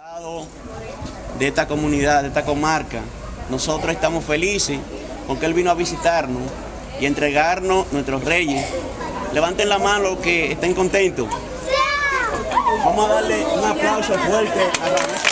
diputado de esta comunidad, de esta comarca, nosotros estamos felices porque él vino a visitarnos y entregarnos nuestros reyes. Levanten la mano los que estén contentos. Vamos a darle un aplauso fuerte a Ramón.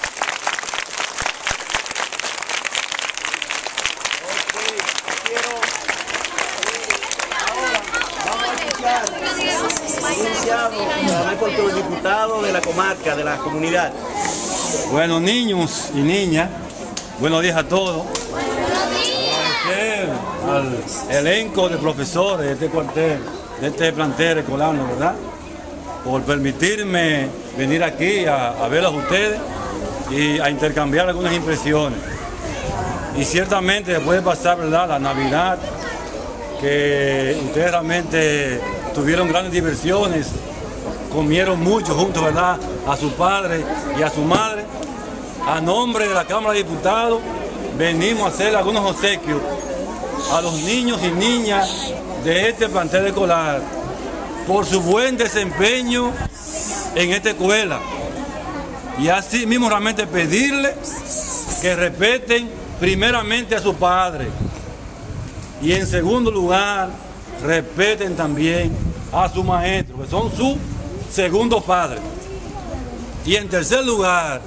Por diputado de la comarca, de la comunidad. Bueno, niños y niñas, buenos días a todos. Agradecer al elenco de profesores de este cuartel, de este plantel escolar, ¿verdad? Por permitirme venir aquí a verlos a ustedes y a intercambiar algunas impresiones. Y ciertamente después de pasar, ¿verdad?, la Navidad, que ustedes realmente tuvieron grandes diversiones, comieron mucho juntos, ¿verdad?, a su padre y a su madre. A nombre de la Cámara de Diputados venimos a hacer algunos obsequios a los niños y niñas de este plantel escolar por su buen desempeño en esta escuela. Y así mismo realmente pedirle que respeten primeramente a su padre y en segundo lugar respeten también a su maestro, que son sus segundo padre. Y en tercer lugar,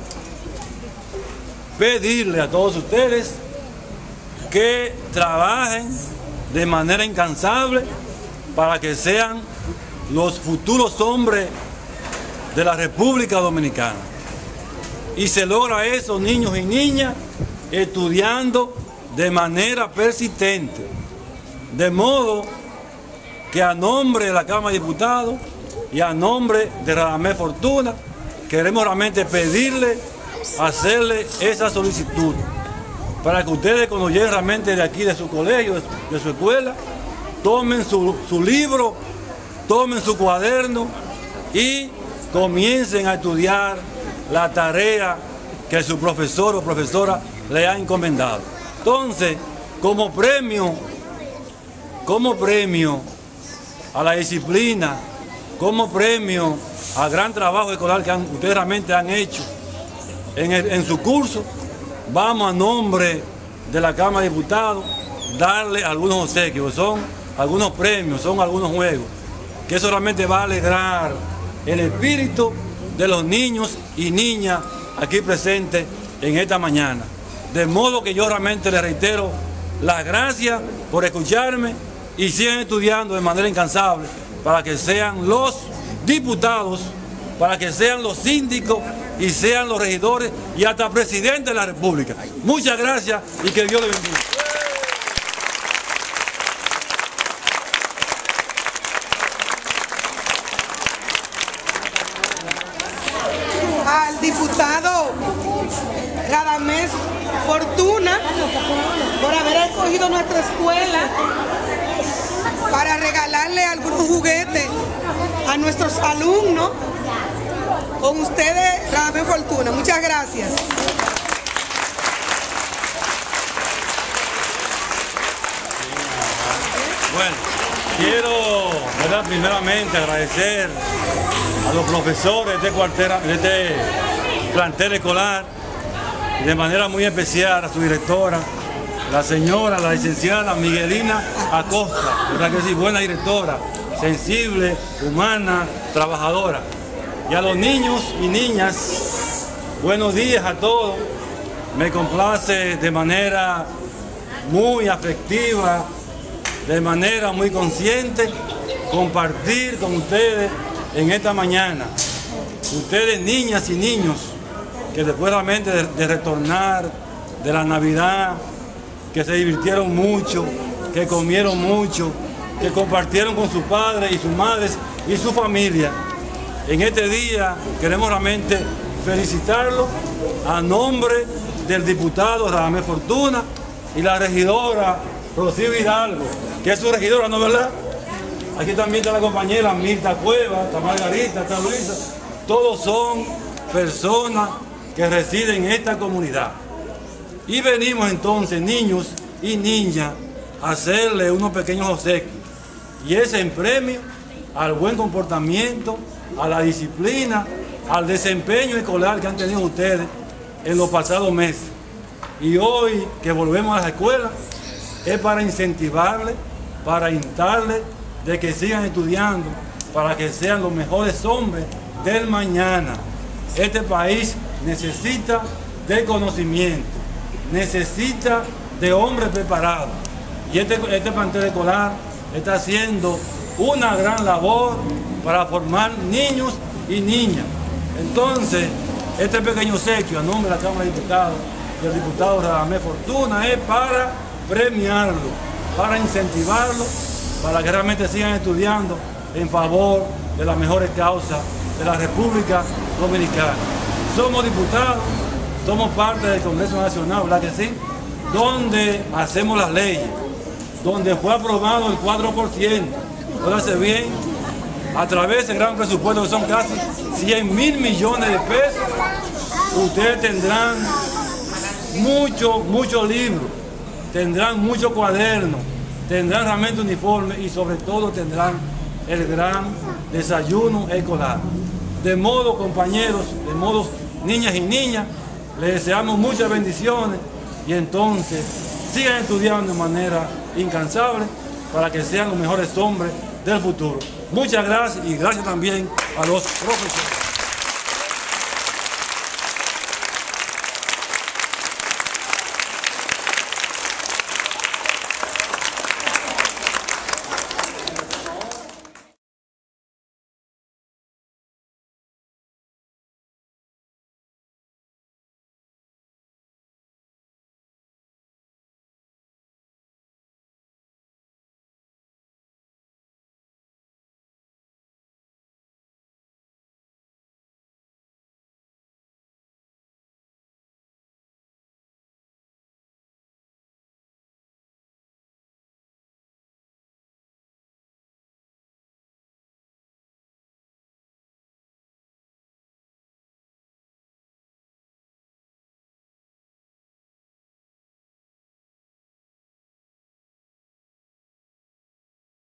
pedirle a todos ustedes que trabajen de manera incansable para que sean los futuros hombres de la República Dominicana. Y se logra eso, niños y niñas, estudiando de manera persistente. De modo que a nombre de la Cámara de Diputados y a nombre de Radamés Fortuna, queremos realmente pedirle, hacerle esa solicitud, para que ustedes cuando lleguen realmente de aquí, de su colegio, de su escuela, tomen su libro, tomen su cuaderno y comiencen a estudiar la tarea que su profesor o profesora le ha encomendado. Entonces, como premio a la disciplina, como premio al gran trabajo escolar que ustedes realmente han hecho en su curso, vamos a nombre de la Cámara de Diputados darle algunos obsequios, son algunos premios, son algunos juegos, que eso realmente va a alegrar el espíritu de los niños y niñas aquí presentes en esta mañana. De modo que yo realmente les reitero las gracias por escucharme y sigan estudiando de manera incansable para que sean los diputados, para que sean los síndicos y sean los regidores y hasta presidente de la República. Muchas gracias y que Dios les bendiga. Al diputado Radamés Fortuna por haber escogido nuestra escuela para regalarle algunos juguetes a nuestros alumnos. Con ustedes, Radamés Fortuna. Muchas gracias. Bueno, quiero, ¿verdad?, primeramente agradecer a los profesores de este plantel escolar, y de manera muy especial a su directora, la licenciada Miguelina Acosta, ¿verdad que sí? Buena directora, sensible, humana, trabajadora. Y a los niños y niñas, buenos días a todos. Me complace de manera muy afectiva, de manera muy consciente, compartir con ustedes en esta mañana. Ustedes, niñas y niños, que después realmente de retornar de la Navidad, que se divirtieron mucho, que comieron mucho, que compartieron con sus padres y sus madres y su familia. En este día queremos realmente felicitarlos a nombre del diputado Radamés Fortuna y la regidora Rocío Hidalgo, que es su regidora, ¿no es verdad? Aquí también está la compañera Mirta Cueva, está Margarita, está Luisa. Todos son personas que residen en esta comunidad. Y venimos entonces, niños y niñas, a hacerle unos pequeños obsequios. Y ese en premio al buen comportamiento, a la disciplina, al desempeño escolar que han tenido ustedes en los pasados meses. Y hoy que volvemos a la escuela es para incentivarles, para instarles de que sigan estudiando, para que sean los mejores hombres del mañana. Este país necesita de conocimiento, necesita de hombres preparados. Y este plantel escolar está haciendo una gran labor para formar niños y niñas. Entonces, este pequeño obsequio a nombre de la Cámara de Diputados y el diputado Radamés Fortuna es para premiarlo, para incentivarlo, para que realmente sigan estudiando en favor de las mejores causas de la República Dominicana. Somos diputados, somos parte del Congreso Nacional, ¿verdad que sí? Donde hacemos las leyes, donde fue aprobado el 4%, óigase bien, a través del gran presupuesto que son casi 100.000 millones de pesos, ustedes tendrán muchos libros, tendrán muchos cuadernos, tendrán realmente uniformes y sobre todo tendrán el gran desayuno escolar. De modo, compañeros, de modo, niñas y niñas, les deseamos muchas bendiciones y entonces sigan estudiando de manera incansable para que sean los mejores hombres del futuro. Muchas gracias y gracias también a los profesores.